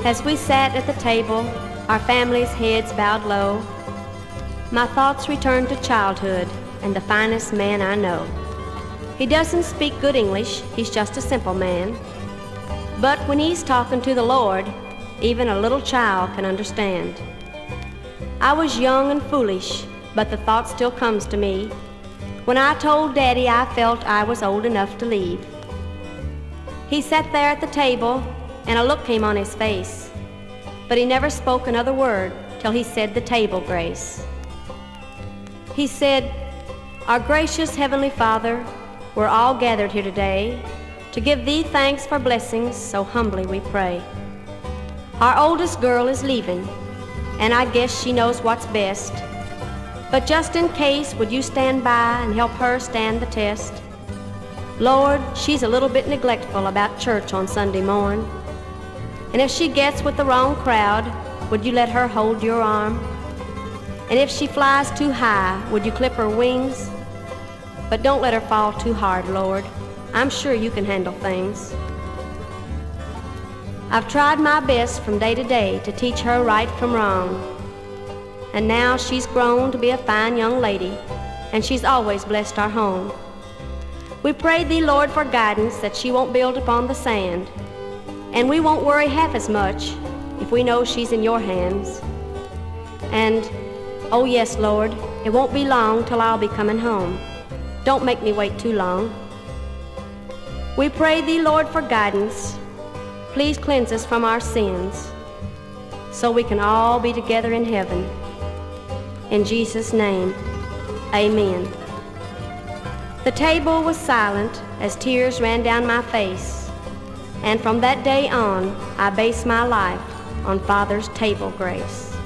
As we sat at the table, our family's heads bowed low, my thoughts returned to childhood and the finest man I know. He doesn't speak good English, he's just a simple man. But when he's talking to the Lord, even a little child can understand. I was young and foolish, but the thought still comes to me when I told Daddy I felt I was old enough to leave. He sat there at the table, and a look came on his face, but he never spoke another word till he said the table grace. He said, "Our gracious Heavenly Father, we're all gathered here today to give Thee thanks for blessings, so humbly we pray. Our oldest girl is leaving, and I guess she knows what's best, but just in case, would you stand by and help her stand the test? Lord, she's a little bit neglectful about church on Sunday morn, and if she gets with the wrong crowd, would you let her hold your arm? And if she flies too high, would you clip her wings? But don't let her fall too hard, Lord. I'm sure you can handle things. I've tried my best from day to day to teach her right from wrong, and now she's grown to be a fine young lady, and she's always blessed our home. We pray Thee, Lord, for guidance that she won't build upon the sand, and we won't worry half as much if we know she's in your hands. And, oh yes, Lord, it won't be long till I'll be coming home. Don't make me wait too long. We pray Thee, Lord, for guidance. Please cleanse us from our sins, so we can all be together in heaven. In Jesus' name, amen." The table was silent as tears ran down my face, and from that day on, I base my life on Father's table grace.